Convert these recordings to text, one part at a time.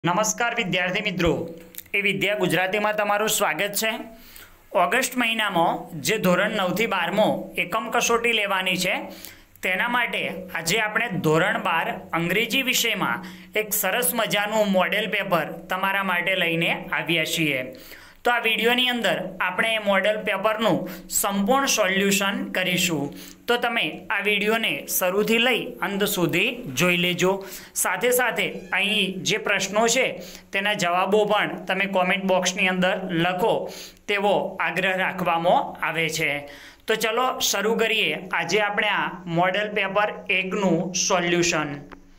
નમસ્કાર વિદ્યાર્થી મિત્રો, એ વિદ્યા ગુજરાતીમાં તમારું સ્વાગત છે। ઓગસ્ટ મહિનામાં જે ધોરણ 9 થી 12 એકમ કસોટી લેવાની છે તેના માટે આજે આપણે ધોરણ 12 અંગ્રેજી વિષયમાં એક સરસ મજાનું મોડેલ પેપર તમારા માટે લઈને આવ્યા છીએ। તો આ વિડિયોની અંદર આપણે એ મોડેલ પેપરનું સંપૂર્ણ સોલ્યુશન કરીશું। તો તમે આ વિડિયોને શરૂથી લઈ અંત સુધી જોઈ લેજો। સાથે સાથે અહીં જે પ્રશ્નો છે તેના જવાબો પણ તમે કોમેન્ટ બોક્સની અંદર લખો તેવો આગ્રહ રાખવામાં આવે છે। તો ચલો શરૂ કરીએ આજે આપણે આ મોડેલ પેપર 1 નું સોલ્યુશન।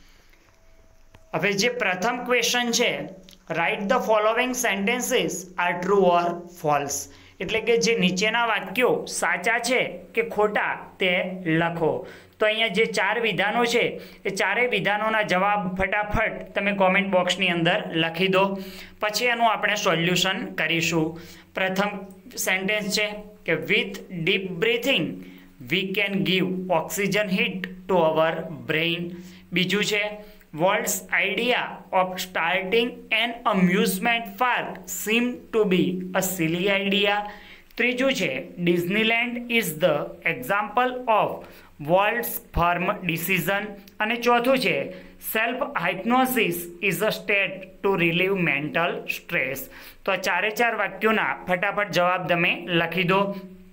હવે જે પ્રથમ ક્વેશ્ચન છે, write the following sentences are true or false, એટલે કે જે નીચેના વાક્યો સાચા છે કે ખોટા તે લખો। તો અહીંયા જે 4 વિધાનો છે એ ચારેય વિધાનોના જવાબ ફટાફટ તમે કોમેન્ટ બોક્સની અંદર લખી દો, પછી એનું આપણે સોલ્યુશન કરીશું। પ્રથમ સેન્ટેન્સ છે કે with deep breathing we can give oxygen hit to our brain. બીજું છે Walt's idea of starting an amusement park seemed to be a silly idea। ત્રીજું છે Disneyland is the example of Walt's firm decision। અને ચોથું છે self hypnosis is a state to relieve mental stress। તો આ ચારે ચાર વાક્યોના ફટાફટ જવાબ તમે લખી દો।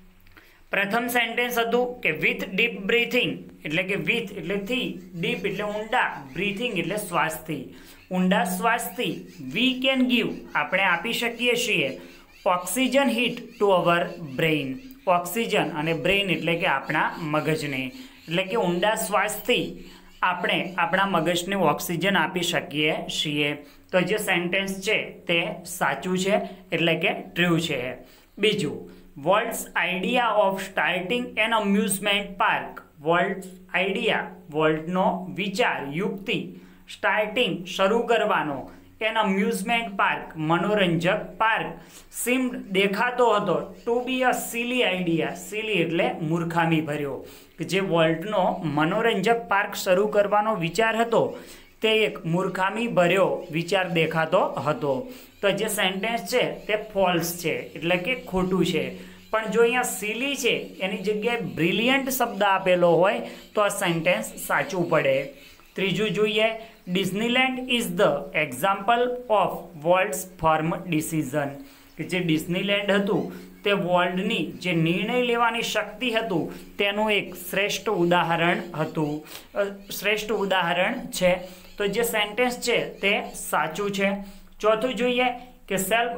પ્રથમ સેન્ટેન્સ હતું કે વિથ ડીપ બ્રીથિંગ, એટલે કે વિથ એટલે થી, ડીપ એટલે ઊંડા, બ્રીથિંગ એટલે શ્વાસથી, ઊંડા શ્વાસથી વી કેન ગીવ આપણે આપી શકીએ છીએ oxygen hit to our brain. ઓક્સિજન અને બ્રેઇન એટલે કે આપણા મગજને, એટલે કે ઊંડા શ્વાસથી આપણે આપણા મગજને ઓક્સિજન આપી શકીએ છીએ। તો જે સેન્ટેન્સ છે તે સાચું છે, એટલે કે ટ્રુ છે। બીજું, Walt's idea of starting an amusement park। Walt's idea, વોલ્ટનો વિચાર, યુક્તિ, સ્ટાર્ટિંગ શરૂ કરવાનો, એન અમ્યુઝમેન્ટ પાર્ક મનોરંજક પાર્ક, seemed દેખાતો હતો to be a silly idea, silly એટલે મૂર્ખામી ભર્યો, કે જે વોલ્ટનો મનોરંજક પાર્ક શરૂ કરવાનો વિચાર હતો તે એક મૂર્ખામી ભર્યો વિચાર દેખાતો હતો। તો જે સેન્ટેન્સ છે તે ફોલ્સ છે, એટલે કે ખોટું છે। પણ જો અહીંયા સિલી છે એની જગ્યાએ બ્રિલિયન્ટ શબ્દ આપેલો હોય તો આ સેન્ટેન્સ સાચું પડે। ત્રીજું જોઈએ, Disneyland is the example of Walt's firm decision, કે જે ડિઝનીલેન્ડ હતું તે વોલ્ટની જે નિર્ણય લેવાની શક્તિ હતું તેનું એક શ્રેષ્ઠ ઉદાહરણ છે। તો જે સેન્ટેન્સ છે તે સાચું છે। ચોથું જોઈએ કે સેલ્ફ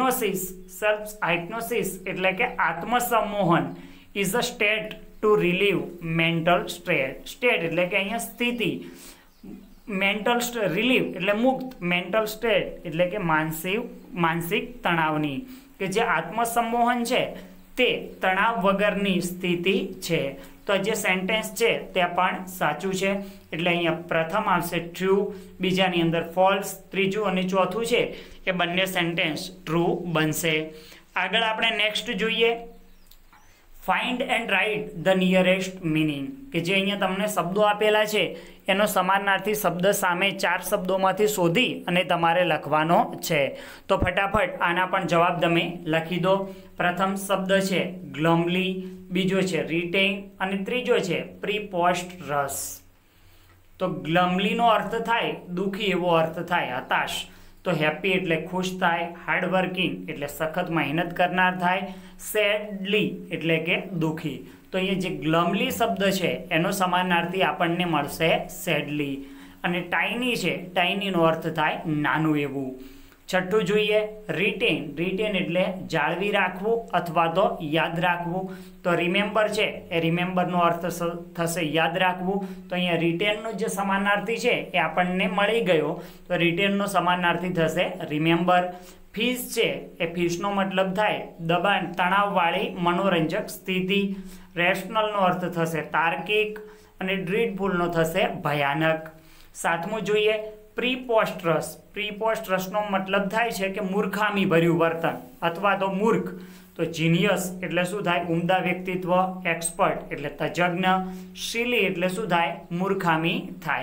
હાઇપ્નોસિસ એટલે કે આત્મસંમોહન is a state to relieve mental state એટલે કે અહીંયા સ્થિતિ, મેન્ટલ રિલીવ એટલે મુક્ત, મેન્ટલ સ્ટેટ એટલે કે માનસિક તણાવની, કે જે આત્મસંમોહન છે તે તણાવ વગરની સ્થિતિ છે। તો જે સેન્ટેન્સ છે તે પણ સાચું છે, એટલે અહીંયા પ્રથમ આવશે ટ્રુ, બીજાની અંદર ફોલ્સ, ત્રીજું અને ચોથું છે એ બંને સેન્ટેન્સ ટ્રુ બનશે। આગળ આપણે નેક્સ્ટ જોઈએ, find and write the nearest meaning, કે જે અહીંયા તમને શબ્દો આપેલા છે એનો સમાનાર્થી શબ્દ સામે 4 શબ્દોમાંથી શોધી અને તમારે લખવાનો છે। તો ફટાફટ આના પણ જવાબ તમે લખી દો। પ્રથમ શબ્દ છે ગ્લમલી, બીજો છે રિટેન અને ત્રીજો છે પ્રીપોસ્ટરસ। તો ગ્લમલીનો અર્થ થાય દુઃખી એવો અર્થ થાય, હતાશ। તો હેપી એટલે ખુશ થાય, હાર્ડવર્કિંગ એટલે સખત મહેનત કરનાર થાય, સેડલી એટલે કે દુઃખી। તો અહીંયા જે ગ્લમલી શબ્દ છે એનો સમાનાર્થી આપણને મળશે સેડલી, અને ટાઇની છે, ટાઇનીનો અર્થ થાય નાનું એવું। છઠ્ઠું જોઈએ રિટેન, રિટેન એટલે જાળવી રાખવું અથવા તો યાદ રાખવું। તો રિમેમ્બર છે એ રિમેમ્બરનો અર્થ થશે યાદ રાખવું। તો અહીંયા રિટેનનો જે સમાનાર્થી છે એ આપણને મળી ગયો, તો રિટેનનો સમાનાર્થી થશે રિમેમ્બર। ફીસ છે એ ફીસનો મતલબ થાય દબાણ, તણાવવાળી મનોરંજક સ્થિતિ। રેશનલનો અર્થ થશે તાર્કિક, અને ડ્રીડફુલનો થશે ભયાનક। સાતમું જોઈએ પ્રીપોસ્ટરસ, પ્રીપોસ્ટરસનો મતલબ થાય છે કે મૂર્ખામી ભર્યું વર્તન અથવા તો મૂર્ખ। તો જીનિયસ એટલે શું થાય ઉમદા વ્યક્તિત્વ, એક્સપર્ટ એટલે તજજ્ઞ, સિલી એટલે શું થાય મૂર્ખામી થાય। તો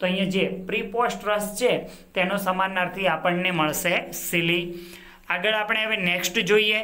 તો અહીંયા જે પ્રિપોસ્ટરસ છે તેનો સમાનાર્થી આપણને મળશે સિલી. આગળ આપણે હવે નેક્સ્ટ જોઈએ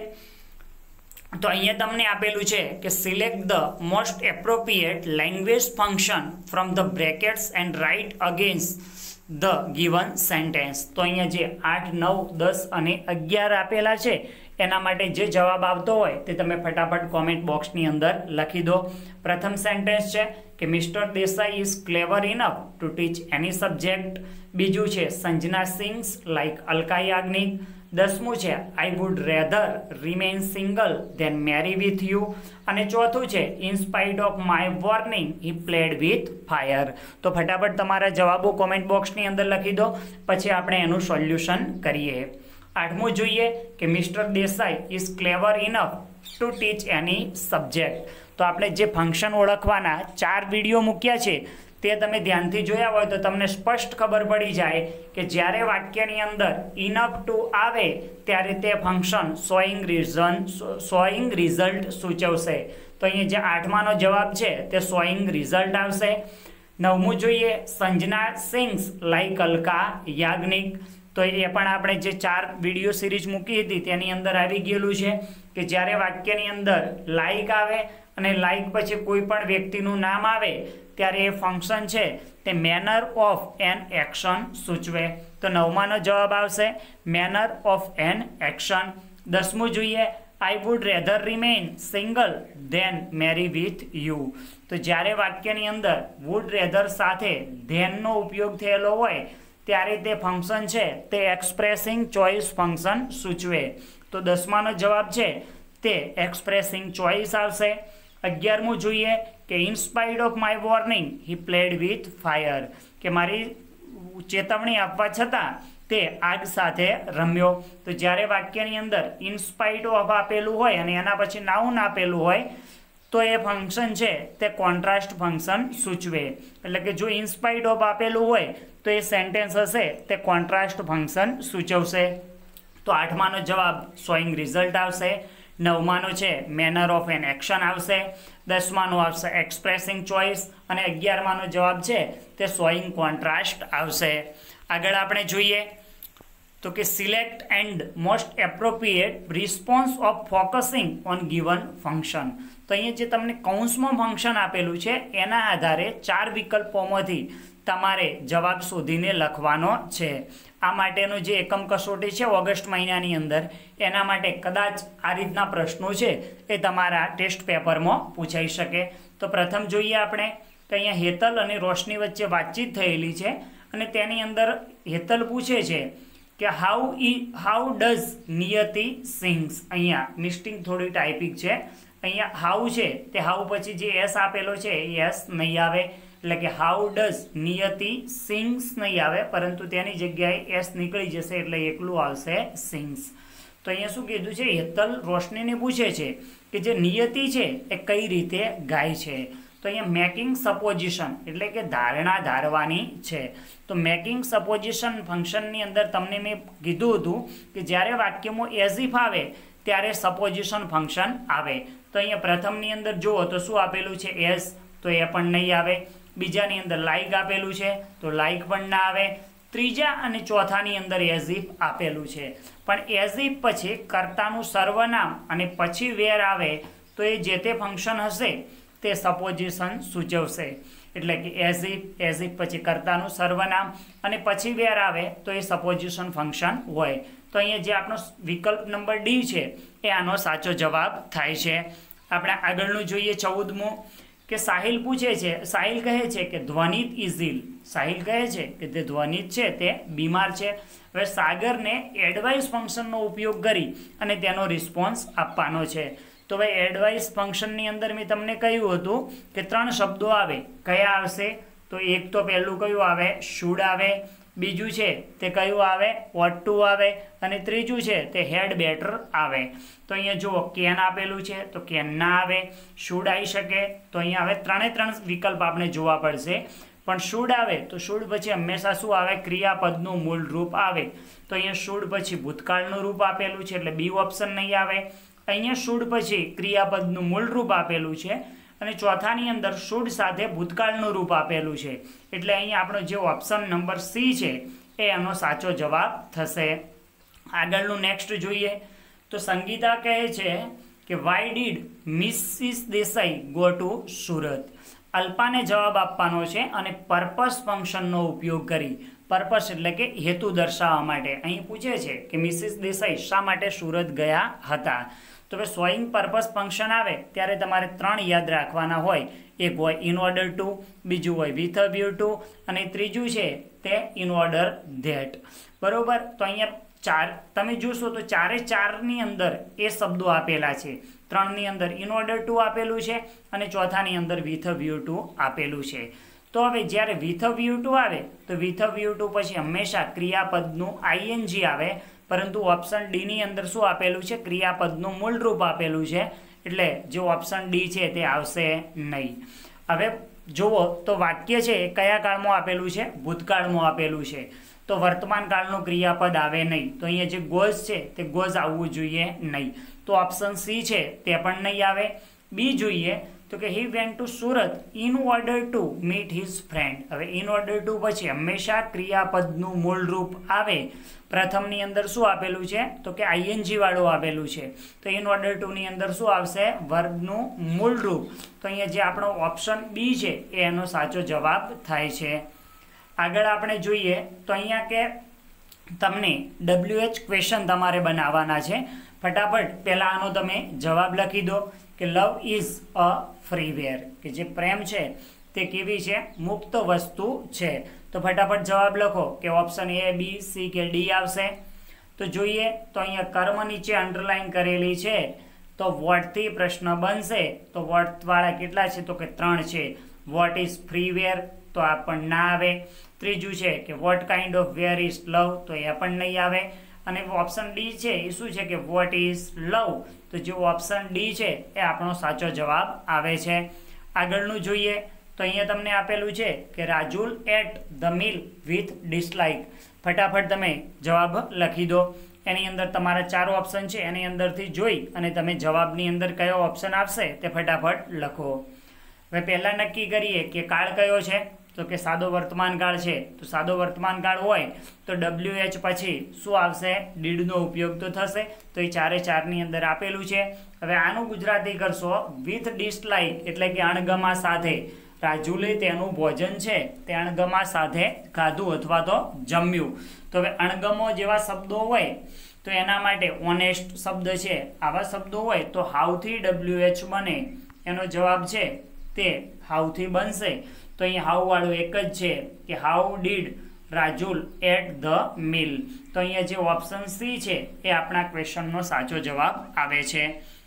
તો અહીંયા તમને આપેલું છે કે select the most appropriate language function from the brackets and write against the given sentence. તો અહીંયા જે 8, 9, 10 અને 11 આપેલા છે એના માટે જે જવાબ આવતો હોય તે તમે ફટાફટ કોમેન્ટ બોક્સની અંદર લખી દો. પ્રથમ સેન્ટેન્સ છે કે Mister Desai is clever enough to teach any subject. બીજું છે સંજના સિંગ્સ લાઇક અલકા યાજ્ઞિક. 10મું છે I would rather remain single than marry with you. અને ચોથું છે in spite of my warning he played with fire. તો ફટાફટ તમારા જવાબો કોમેન્ટ બોક્સની અંદર લખી દો, પછી આપણે એનું સોલ્યુશન કરીએ. 8મું જોઈએ કે Mister Desai is clever enough to teach any subject. તો આપણે જે ફંક્શન ઓળખવાના 4 વિડીયો મૂક્યા છે તે તમે ધ્યાનથી જોયા હોય તો તમને સ્પષ્ટ ખબર પડી જાય કે જ્યારે વાક્યની અંદર ઇનફ ટુ આવે ત્યારે તે ફંક્શન શોઈંગ રિઝલ્ટ સૂચવશે. તો અહીંયા જે 8માનો જવાબ છે તે શોઈંગ રિઝલ્ટ આવશે. 9મું જોઈએ સંજના સિંગ્સ લાઇક અલકા યાજ્ઞિક. તો એ પણ આપણે જે 4 વિડીયો સિરીઝ મૂકી હતી તેની અંદર આવી ગયેલું છે કે જ્યારે વાક્યની અંદર લાઇક આવે અને લાઇક પછી કોઈ પણ વ્યક્તિનું નામ આવે ત્યારે એ ફંક્શન છે તે મેનર ઓફ એન એક્શન સૂચવે. તો 9માનો જવાબ આવશે મેનર ઓફ એન એક્શન. 10મું જોઈએ I would rather remain single than marry with you. તો જ્યારે વાક્યની અંદર વુડ રેધર સાથે ધેનનો ઉપયોગ થયેલો હોય ત્યારે તે ફંક્શન છે તે એક્સપ્રેસિંગ ચોઇસ ફંક્શન સૂચવે. તો 10માનો જવાબ છે તે એક્સપ્રેસિંગ ચોઇસ આવશે. 11મું જોઈએ કે in spite of my warning he played with fire. કે મારી ચેતવણી આપવા છતાં તે આગ સાથે રમ્યો. તો જ્યારે વાક્યની અંદર ઇન સ્પાઇટ ઓફ આપેલું હોય અને એના પછી નાઉન આપેલું હોય તો એ ફંક્શન છે તે કોન્ટ્રાસ્ટ ફંક્શન સૂચવે. એટલે કે જો ઇન સ્પાઇટ ઓફ આપેલું હોય તો એ સેન્ટેન્સ હશે તે કોન્ટ્રાસ્ટ ફંક્શન સૂચવશે. તો 8માનો જવાબ શોઈંગ રિઝલ્ટ આવશે. 9માનો છે મેનર ઓફ એન એક્શન આવશે. 10માનો આવશે એક્સપ્રેસિંગ ચોઇસ અને 11માનો જવાબ છે તે શોઈંગ કોન્ટ્રાસ્ટ આવશે. આગળ આપણે જોઈએ તો કે select and most appropriate response of focusing on given function. તો અહીંયા જે તમને કૌંસમાં ફંક્શન આપેલું છે એના આધારે 4 વિકલ્પોમાંથી તમારે જવાબ શોધીને લખવાનો છે. આ માટેનું જે એકમ કસોટી છે ઓગસ્ટ મહિનાની અંદર એના માટે કદાચ આ રીતના પ્રશ્નો છે એ તમારા ટેસ્ટ પેપરમાં પૂછાઈ શકે. તો પ્રથમ જોઈએ આપણે કે અહીંયા હેતલ અને રોશની વચ્ચે વાતચીત થયેલી છે અને તેની અંદર હેતલ પૂછે છે કે હાઉ ડઝ નિયતિ સિંગ્સ. અહીંયા મિસ્ટિંગ થોડી ટાઈપિંગ છે. અહીંયા હાઉ છે તે હાઉ પછી જે એસ આપેલો છે એ એસ નહીં આવે, એટલે કે હાઉ ડઝ નિયતિ સિંગ્સ નહીં આવે, પરંતુ તેની જગ્યાએ એસ નીકળી જશે એટલે એકલું આવશે સિંગ્સ. તો અહીંયા શું કીધું છે હેતલ રોશનીને પૂછે છે કે જે નિયતિ છે એ કઈ રીતે ગાય છે. તો અહીંયા મેકિંગ સપોઝિશન એટલે કે ધારણા ધારવાની છે. તો મેકિંગ સપોઝિશન ફંક્શનની અંદર તમને મેં કીધું હતું કે જ્યારે વાક્યમાં એઝ ઇફ આવે ત્યારે સપોઝિશન ફંક્શન આવે. તો અહીંયા પ્રથમની અંદર જુઓ તો શું આપેલું છે એઝ, તો એ પણ નહીં આવે. બીજાની અંદર લાઇક આપેલું છે તો લાઇક પણ ના આવે. ત્રીજા અને ચોથાની અંદર એઝ ઇફ આપેલું છે, પણ એઝ ઇફ પછી કર્તાનું સર્વનામ અને પછી વેર આવે તો એ જે તે ફંક્શન હશે તે સપોઝિશન સૂચવશે. એટલે કે એઝ ઇફ પછી કર્તાનું સર્વનામ અને પછી વેર આવે તો એ સપોઝિશન ફંક્શન હોય. તો અહીંયા જે આપણો વિકલ્પ નંબર ડી છે એ આનો સાચો જવાબ થાય છે. આપણે આગળનું જોઈએ 14મું કે સાહિલ પૂછે છે, સાહિલ કહે છે કે ધ્વનિત ઇઝ ઇલ. સાહિલ કહે છે કે તે ધ્વનિત છે તે બીમાર છે. હવે સાગરને એડવાઇસ ફંક્શનનો ઉપયોગ કરી અને તેનો રિસ્પોન્સ આપવાનો છે. તો હવે એડવાઇસ ફંક્શનની અંદર મેં તમને કહ્યું હતું કે 3 શબ્દો આવે. કયા આવશે? તો એક તો પહેલું કયું આવે? શુડ આવે. બીજું છે તે કયું આવે? વોટ ટુ આવે. અને ત્રીજું છે તે હેડ બેટર આવે. તો અહીંયા જુઓ કેન આપેલું છે તો કેન ના આવે. શુડ આવી શકે તો અહીંયા હવે 3 વિકલ્પ આપણે જોવા પડશે. પણ શુડ આવે તો શુડ પછી હંમેશા શું આવે? ક્રિયાપદનું મૂળ રૂપ આવે. તો અહીંયા શુડ પછી ભૂતકાળનું રૂપ આપેલું છે એટલે બી ઓપ્શન નહીં આવે. અહીંયા શુડ પછી ક્રિયાપદનું મૂળ રૂપ આપેલું છે અને ચોથાની અંદર શુડ સાથે ભૂતકાળનું રૂપ આપેલું છે, એટલે અહીં આપણો જે ઓપ્શન નંબર સી છે એ એનો સાચો જવાબ થશે. આગળનું નેક્સ્ટ જોઈએ તો સંગીતા કહે છે કે why did Mrs Desai go to Surat. અલ્પાને જવાબ આપવાનો છે અને પર્પસ ફંક્શનનો ઉપયોગ કરી, પર્પસ એટલે કે હેતુ દર્શાવવા માટે અહીં પૂછે છે કે મિસિસ દેસાઈ શા માટે સુરત ગયા હતા. તો હવે શોઈંગ પર્પસ ફંક્શન આવે ત્યારે તમારે 3 યાદ રાખવાના હોય. એક હોય ઇન ઓર્ડર ટુ, બીજું હોય વિથ અ વ્યૂ ટુ, અને ત્રીજું છે તે ઇન ઓર્ડર ધેટ. બરોબર, તો અહીંયા 4 તમે જોશો તો 4ની અંદર એ શબ્દો આપેલા છે. 3ની અંદર ઇન ઓર્ડર ટુ આપેલું છે અને ચોથાની અંદર વિથ અ વ્યૂ ટુ આપેલું છે. તો હવે જ્યારે વિથ અ વ્યૂ ટુ આવે તો વિથ અ વ્યૂ ટુ પછી હંમેશા ક્રિયાપદનું આઈએનજી આવે, પરંતુ ઓપ્શન ડીની અંદર શું આપેલું છે? ક્રિયાપદનું મૂળ રૂપ આપેલું છે, એટલે જે ઓપ્શન ડી છે તે આવશે નહીં. હવે જુઓ તો વાક્ય છે એ કયા કાળમાં આપેલું છે? ભૂતકાળમાં આપેલું છે, તો વર્તમાન કાળનું ક્રિયાપદ આવે નહીં. તો અહીંયા જે ગોઝ છે તે ગોઝ આવવું જોઈએ નહીં, તો ઓપ્શન સી છે તે પણ નહીં આવે. બી જોઈએ તો કે he went to Surat in order to meet his friend. હવે ઇન ઓર્ડર ટુ પછી હંમેશા ક્રિયાપદનું મૂળ રૂપ આવે. પ્રથમની અંદર શું આપેલું છે? તો કે આઈએનજી વાળું આપેલું છે, તો ઇન ઓર્ડર ટુની અંદર શું આવશે? વર્બનું મૂળ રૂપ. તો અહીંયા જે આપણો ઓપ્શન બી છે એ એનો સાચો જવાબ થાય છે. આગળ આપણે જોઈએ તો અહીંયા કે તમને WH ક્વેશ્ચન તમારે બનાવવાના છે. ફટાફટ પહેલાં આનો તમે જવાબ લખી દો કે લવ ઇઝ અ ફ્રીવેર, કે જે પ્રેમ છે તે કેવી છે? મુક્ત વસ્તુ છે. તો ફટાફટ જવાબ લખો કે ઓપ્શન એ, બી, સી કે ડી આવશે. તો જોઈએ તો અહીંયા કર્મ નીચે અંડરલાઈન કરેલી છે, તો વોટથી પ્રશ્ન બનશે. તો વોટવાળા કેટલા છે? તો કે 3 છે. વોટ ઇઝ ફ્રીવેર, તો આ પણ ના આવે. ત્રીજું છે કે what kind of where is love, તો એ પણ નહીં આવે. અને ઓપ્શન ડી છે એ શું છે? કે વોટ ઇઝ લવ, તો જે ઓપ્શન ડી છે એ આપણો સાચો જવાબ આવે છે. આગળનું જોઈએ તો અહીંયા તમને આપેલું છે કે Rajul ate the meal with dislike. ફટાફટ તમે જવાબ લખી દો. એની અંદર તમારા 4 ઓપ્શન છે, એની અંદરથી જોઈ અને તમે જવાબની અંદર કયો ઓપ્શન આવશે તે ફટાફટ લખો. હવે પહેલાં નક્કી કરીએ કે કાળ કયો છે? તો કે સાદો વર્તમાન કાળ છે. તો સાદો વર્તમાન કાળ હોય તો WH પછી શું આવશે? ડીડનો ઉપયોગ તો થશે. તો એ 4ની અંદર આપેલું છે. હવે આનું ગુજરાતી કરશો વિથ ડિસલાઇક, એટલે કે અણગમા સાથે. રાજુલે તેનું ભોજન છે તે અણગમા સાથે ખાધું અથવા તો જમ્યું. તો હવે અણગમો જેવા શબ્દો હોય તો એના માટે ઓનેસ્ટ શબ્દ છે, આવા શબ્દો હોય તો હાઉથી WH બને. એનો જવાબ છે તે હાઉથી બનશે. તો અહીં હાઉ વાળું એક જ છે કે how did Rajul ate the meal. તો અહીંયા જે ઓપ્શન સી છે એ આપણા ક્વેશ્ચનનો સાચો જવાબ આવે છે.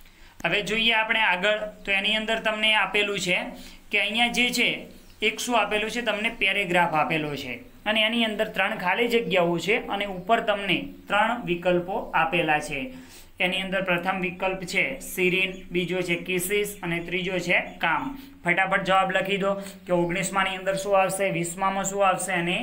હવે જોઈએ આપણે આગળ, તો એની અંદર તમને આપેલું છે કે અહીંયા જે છે એક શું આપેલું છે? તમને પેરેગ્રાફ આપેલો છે અને એની અંદર 3 ખાલી જગ્યાઓ છે અને ઉપર તમને 3 વિકલ્પો આપેલા છે. એની અંદર પ્રથમ વિકલ્પ છે સિરીન, બીજો છે કિસીસ અને ત્રીજો છે કામ. ફટાફટ જવાબ લખી દો કે 19માની અંદર શું આવશે, 20માં શું આવશે અને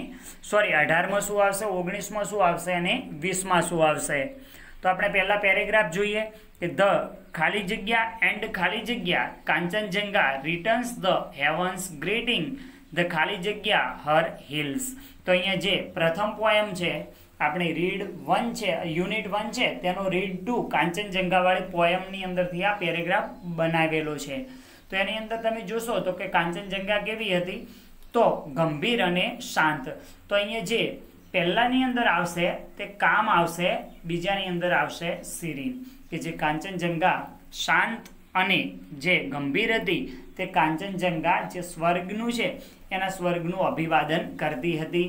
18માં શું આવશે, 19માં શું આવશે અને 20માં શું આવશે. તો આપણે પહેલા પેરેગ્રાફ જોઈએ કે ધ ખાલી જગ્યા એન્ડ ખાલી જગ્યા Kanchenjunga returns the heaven's greeting ધ ખાલી જગ્યા હર હિલ્સ. તો અહીંયા જે પ્રથમ પોએમ છે આપણે રીડ 1 છે, યુનિટ 1 છે, તેનો રીડ 2 કાંચનજંગાવાળી પોએમની અંદરથી આ પેરેગ્રાફ બનાવેલો છે. તો એની અંદર તમે જોશો તો કે કાંચનજંગા કેવી હતી? તો ગંભીર અને શાંત. તો અહીંયા જે પહેલાની અંદર આવશે તે કામ આવશે, બીજાની અંદર આવશે સિરીન. કે જે કાંચનજંગા શાંત અને જે ગંભીર હતી તે કાંચનજંગા જે સ્વર્ગનું છે એના સ્વર્ગનું અભિવાદન કરતી હતી.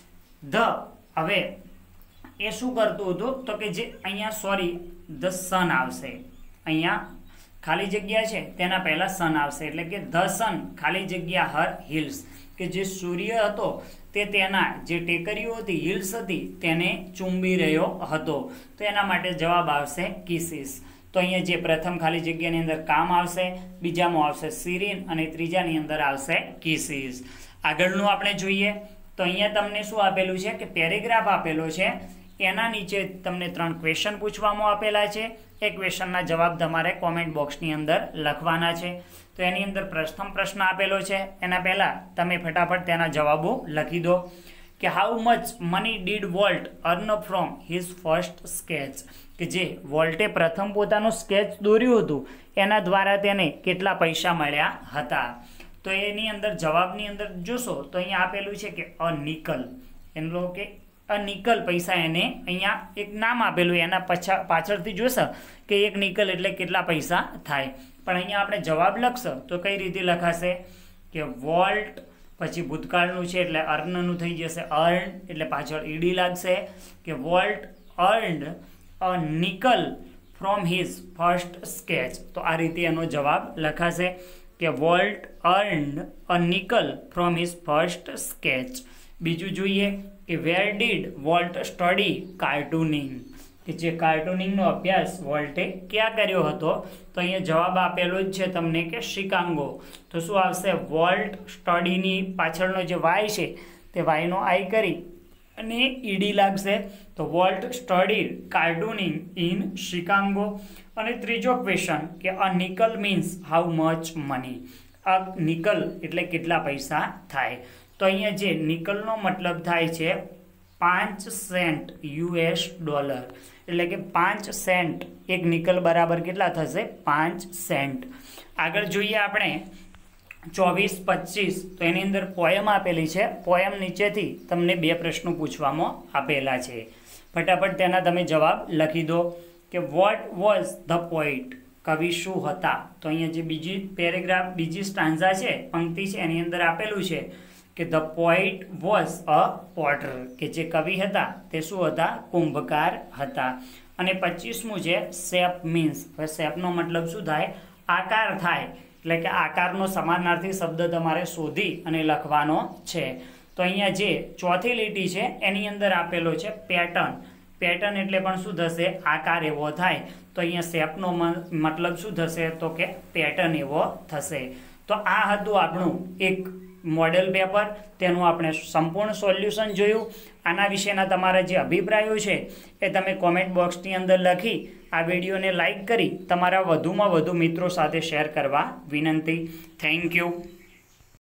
હવે એ શું કરતું હતું? તો કે જે અહીંયા ધ સન આવશે, અહીંયા ખાલી જગ્યા છે તેના પહેલા સન આવશે, એટલે કે ધ સન ખાલી જગ્યા હર હિલ્સ, કે જે સૂર્ય હતો તે તેના જે ટેકરીઓ હતી, હિલ્સ હતી, તેને ચૂંબી રહ્યો હતો. તો એના માટે જવાબ આવશે કિસીસ. તો અહીંયા જે પ્રથમ ખાલી જગ્યાની અંદર કામ આવશે, બીજામાં આવશે સિરીન અને ત્રીજાની અંદર આવશે કિસીસ. આગળનું આપણે જોઈએ તો અહીંયા તમને શું આપેલું છે કે પેરેગ્રાફ આપેલો છે. એના નીચે તમને 3 ક્વેશ્ચન પૂછવામાં આપેલા છે। એ ક્વેશ્ચનના જવાબ તમારે કોમેન્ટ બોક્સની અંદર લખવાના છે। તો એની અંદર પ્રથમ પ્રશ્ન આપેલો છે, એના પહેલાં તમે ફટાફટ તેના જવાબો લખી દો કે how much money did Walt earn from his first sketch, કે જે વોલ્ટે પ્રથમ પોતાનું સ્કેચ દોર્યું હતું એના દ્વારા તેને કેટલા પૈસા મળ્યા હતા। તો એની અંદર જવાબની અંદર જોશો તો અહીંયા આપેલું છે કે અ નિકલ, એનો કે અ નિકલ પૈસા એને અહીંયા એક નામ આપેલું, એના પાછળથી જોશે કે એક નિકલ એટલે કેટલા પૈસા થાય। પણ અહીંયા આપણે જવાબ લખશો તો કઈ રીતે લખાશે કે વોલ્ટ પછી ભૂતકાળનું છે એટલે અર્નનું થઈ જશે અર્ન, એટલે પાછળ ઈડી લાગશે કે Walt earned a nickel from his first sketch. તો આ રીતે એનો જવાબ લખાશે કે Walt earned a nickel from his first sketch. બીજું જોઈએ કે where did Walt study cartooning, કે જે કાર્ટૂનિંગનો અભ્યાસ વોલ્ટે ક્યાં કર્યો હતો, તો અહીંયા જવાબ આપેલો જ છે તમને કે શિકાગો। તો શું આવશે વોલ્ટ સ્ટડીની પાછળનો જે વાય છે તે વાયનો આઈ કરી અને ઈડી લાગશે, તો Walt studied cartooning in Chicago. અને ત્રીજો ક્વેશ્ચન કે a nickel means how much money, a nickel એટલે કેટલા પૈસા થાય। તો અહીંયા જે નિકલનો મતલબ થાય છે 5 સેન્ટ US ડોલર, એટલે કે 5 સેન્ટ એક નિકલ બરાબર કેટલા થશે 5 સેન્ટ। આગળ જોઈએ આપણે 24-25, તો એની અંદર પોયમ આપેલી છે, પોયમ નીચેથી તમને 2 પ્રશ્નો પૂછવામાં આપેલા છે, ફટાફટ તેના તમે જવાબ લખી દો કે વોટ વોઝ ધ પોઈટ, કવિ શું હતા। તો અહીંયા જે બીજી પેરેગ્રાફ બીજી સ્ટાન્ઝા છે પંક્તિ છે એની અંદર આપેલું છે કે the poet was a potter, કે જે કવિ હતા તે શું હતા કુંભકાર હતા। અને 25મું છે શેપ મીન્સ, હવે શેપનો મતલબ શું થાય આકાર થાય, એટલે કે આકારનો સમાનાર્થી શબ્દ તમારે શોધી અને લખવાનો છે। તો અહીંયા જે ચોથી લીટી છે એની અંદર આપેલો છે પેટર્ન, પેટર્ન એટલે પણ શું થશે આકાર એવો થાય, તો અહીંયા શેપનો મતલબ શું થશે તો કે પેટર્ન એવો થશે। તો આ હતું આપણું એક મોડેલ પેપર, તેનું આપણે સંપૂર્ણ સોલ્યુશન જોયું। આના વિશેના તમારા જે અભિપ્રાયો છે એ તમે કોમેન્ટ બોક્સની અંદર લખી આ વિડીયોને લાઈક કરી તમારા વધુમાં વધુ મિત્રો સાથે શેર કરવા વિનંતી। Thank you.